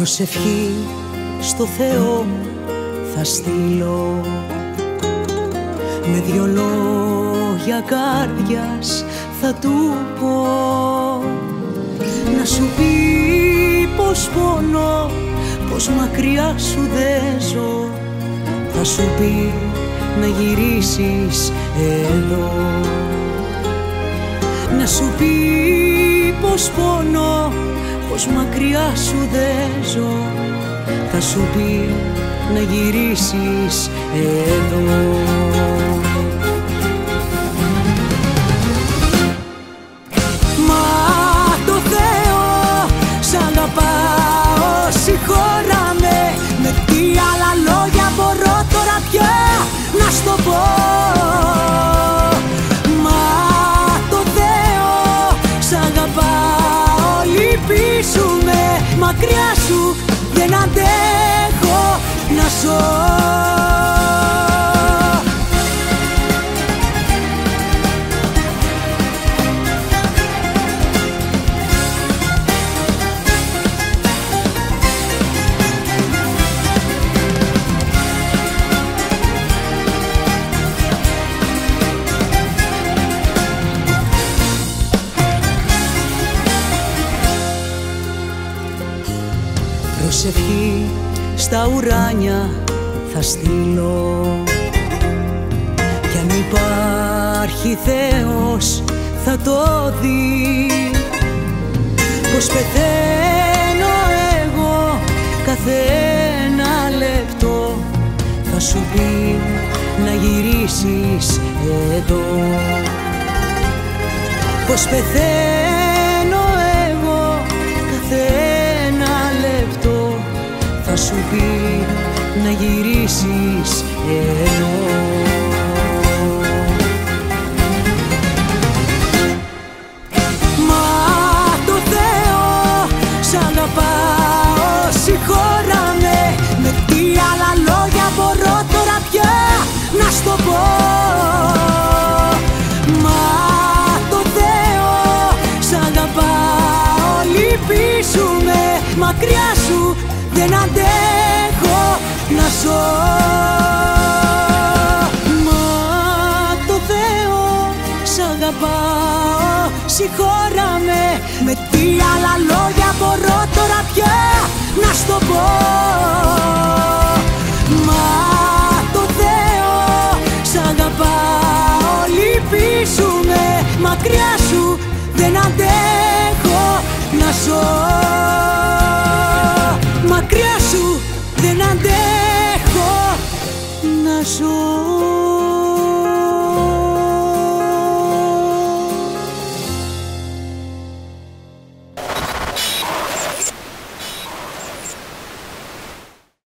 Προσευχή στο Θεό θα στείλω, με δυο λόγια καρδιάς θα του πω, να σου πει πως πονώ, πως μακριά σου δεν ζω. Θα σου πει να γυρίσεις εδώ, να σου πει πως πονώ, πως μακριά σου δεν ζω. Θα σου πει να γυρίσεις εδώ. Μα το Θεό σ' αγαπάω, συγχώραμε. Με τι άλλα λόγια μπορώ τώρα πια να σ' το πω. Μα το Θεό σ' αγαπάω, λυπήσουμε. Μακριά σου δεν αντέχω να ζω. Προσευχή στα ουράνια θα στείλω, κι αν υπάρχει Θεός θα το δει, πως πεθαίνω εγώ κάθε ένα λεπτό. Θα σου πει να γυρίσεις εδώ, πως πεθαίνω εγώ κάθε ένα λεπτό. Θα σου πει να γυρίσεις εδώ. Μα το Θεό σ' αγαπάω, συγχώραμε. Με τι άλλα λόγια μπορώ τώρα πια να σ' το πω. Μα το Θεό σ' αγαπάω, λυπήσουμε. Μακριά σου δεν αντέχω να ζω. Μα το Θεό σ' αγαπάω, συγχώραμε. Με τι άλλα λόγια μπορώ τώρα πια να σ' το πω. Μα το Θεό σ' αγαπάω, λυπήσουμε. Μακριά σου δεν αντέχω να ζω. Μακριά σου δεν αντέχω να ζω.